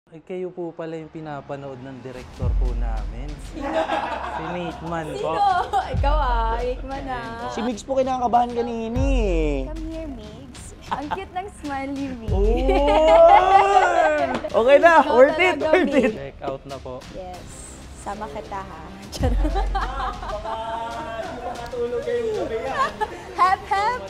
Ay, kayo po pala yung pinapanood ng direktor po namin. Si Nate Man po. Sino? Ikaw Nate Man ah. Si Migs po kinakabahan kanina eh. Come here, Migs. Ang cute ng smiley me. Okay na, Ikaw worth it, talaga, worth it. Check out na po. Yes. Sama kita ha. Baka hindi pa natulog kayong gabi yan. Hep, hep.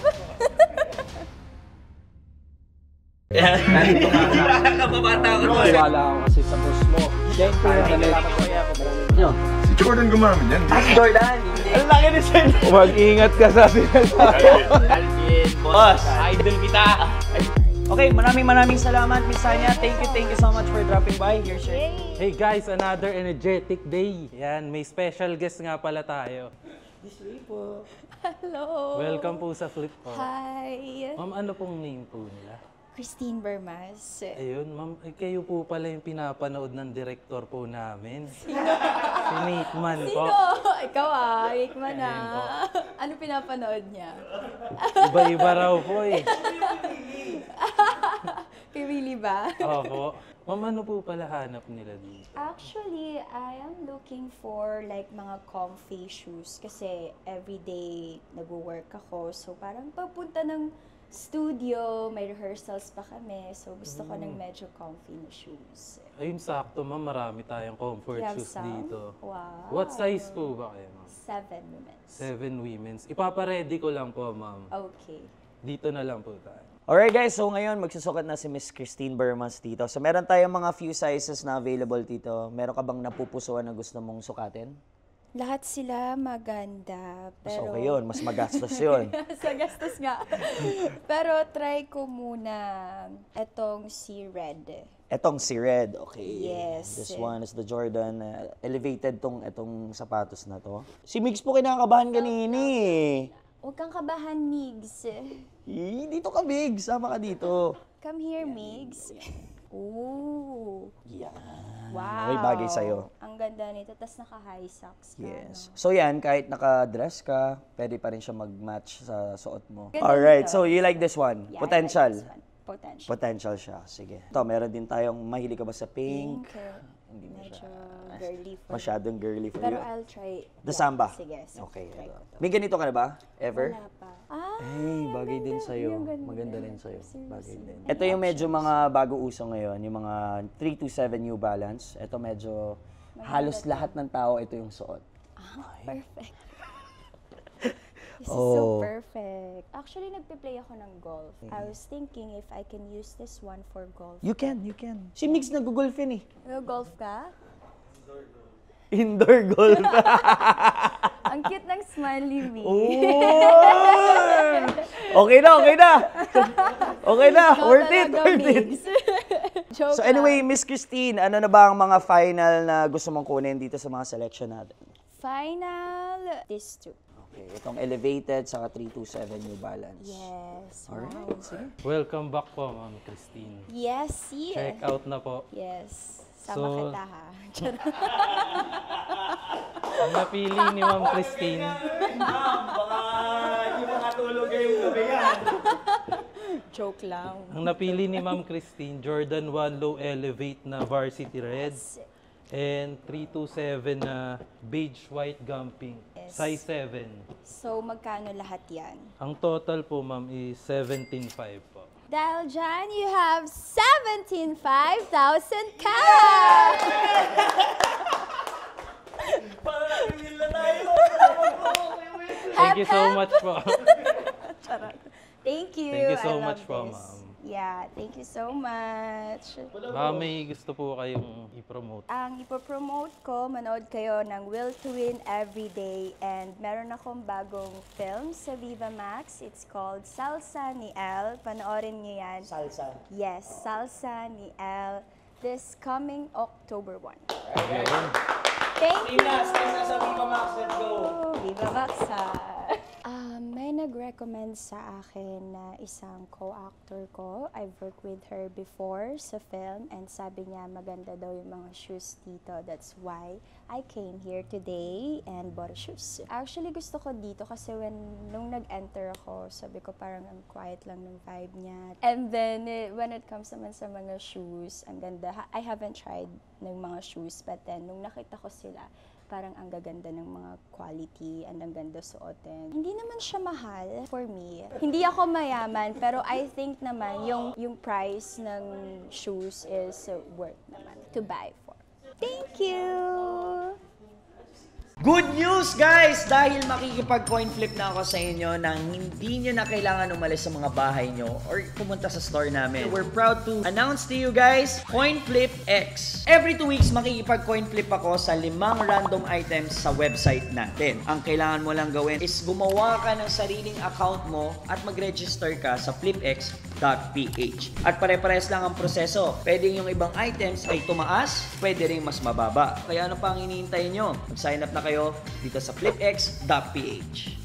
Nakababata ko to. Wala ako kasi sa boss mo. Thank you. Si Jordan gumamit yan. Jordan, hindi. Ang laki ni Sen. Mag-ingat ka sa sinasabi. Alvin, boss. Idol kita. Okay, maraming salamat, Miss Sanya. Thank you so much for dropping by. Here's your... Hey guys, another energetic day. Yan, may special guest nga pala tayo. This way po. Hello. Welcome po sa Flip po. Hi. Ma'am, ano pong name po nila? Christine Bermas. Ayun, ma'am, ay, kayo po pala yung pinapanood ng direktor po namin. Si Nate Man po. Sino? Ikaw Nate Man ah. Ano pinapanood niya? Iba-iba raw po eh. Kay Willie ba? Opo. Ma'am, ano po pala hanap nila dito? Actually, I am looking for like mga comfy shoes kasi everyday nag-work ako. So parang pagpunta ng studio, may rehearsals pa kami. So gusto ko ng medyo comfy na shoes. Ayun, sakto ma'am, marami tayong comfort You have shoes some? dito. Wow. What size po ba kayo, ma'am? 7 women's. 7 women's. Ipapaready ko lang po, ma'am. Okay. Dito na lang po tayo. Alright guys, so ngayon magsusukat na si Miss Christine Bermas dito. So meron tayong mga few sizes na available dito. Meron ka bang napupusuan na gusto mong sukatin? Lahat sila maganda. Mas Pero okay yun, mas magastos yun. sa gastos nga. Pero try ko muna etong si Red. Etong si Red, okay. Yes. This one is the Jordan. Elevated etong sapatos na to. Si Migs po kinakabahan kanina eh. Huwag kang kabahan, Migs. Dito ka, Migs. Sama ka dito. Come here, Migs. Ooh. Yan. Wow. May bagay sa'yo. Ang ganda nito. Tapos naka-high socks ka. Yes. No? So yan, kahit naka-dress ka, pwede pa rin siya mag-match sa suot mo. Ganda Alright, nito. so you like this one? Yeah, Potential. I like this one. Potential. Potential siya. Sige. Ito, meron din tayong mahilig ka ba sa pink? Hindi na Medyo siya. girly for Masyadong girly for Pero you. I'll try. The Samba? Sige. Okay. Try ito. ko to. May ganito ka na ba? Ever? Wala pa. Ah, Ay, bagay din ganda. sa'yo. Yung ganda. Maganda rin sa'yo. Seriously. Bagay din. Ito yung medyo mga bago uso ngayon, yung mga 327 New Balance. Ito medyo halos lahat ng tao ito yung suot. Perfect. This is Oh. so perfect. Actually, nagpe-play ako ng golf. I was thinking if I can use this one for golf. You can. Si Migs nag-golf yun eh. Golf ka? Indoor golf. Ang cute ng smiley me. Okay na. Okay na. Ikaw Worth it. talaga, Migs. Joke So anyway, Miss Christine, ano na ba ang mga final na gusto mong kunin dito sa mga selection natin? Final, these two. Okay, itong Elevated saka 327 New Balance. Yes. Alright, sige. Welcome back po, ma'am Christine. Yes, see? Check out na po. Yes. Sama So- kita ha. Ang napili ni ma'am Christine, Baka hindi makatulog ngayong gabi yan. Joke lang. ang napili ni ma'am Christine, Jordan 1 Low Elevate na Varsity Red and 327 na Beige White Gumping, Yes. size 7. So, magkano lahat yan? Ang total po, ma'am, is 17,500 po. Dahil dyan, you have 17,500 cash! Thank you so much po. Thank you. Thank you so I love much po, this. ma'am. Yeah, thank you so much. Baka may gusto po kayong i-promote. Ang ipopromote ko, manood kayo ng Will to Win Everyday and meron akong bagong film sa Viva Max. It's called Salsa ni El. Panoorin niyo yan. Salsa. Yes, Salsa ni El. This coming October 1. Thank you! Stay na sa Viva Max. Let's go. Viva Max ha! May nag-recommend sa akin na isang co-actor ko. I've worked with her before sa film and sabi niya maganda daw yung mga shoes dito. That's why I came here today and bought shoes. Actually, gusto ko dito kasi nung nag-enter ako, sabi ko parang ang quiet lang ng vibe niya. And then, when it comes naman sa mga shoes, ang ganda. I haven't tried ng mga shoes, but then, nung nakita ko sila, parang ang gaganda ng mga quality and ang ganda suotin. Hindi naman siya mahal for me. Hindi ako mayaman, pero I think naman yung price ng shoes is worth naman to buy for. Thank you! Good news, guys! Dahil makikipag-coin flip na ako sa inyo nang hindi nyo na kailangan umalis sa mga bahay nyo or pumunta sa store namin. We're proud to announce to you guys, Coin Flip X. Every 2 weeks, makikipag-coin flip ako sa 5 random items sa website natin. Ang kailangan mo lang gawin is gumawa ka ng sariling account mo at mag-register ka sa flipx.ph. At pare-pares lang ang proseso. Pwedeng yung ibang items ay tumaas, pwede rin mas mababa. Kaya ano pa ang hinihintay nyo? Mag-sign up na kayo dito sa flipx.ph.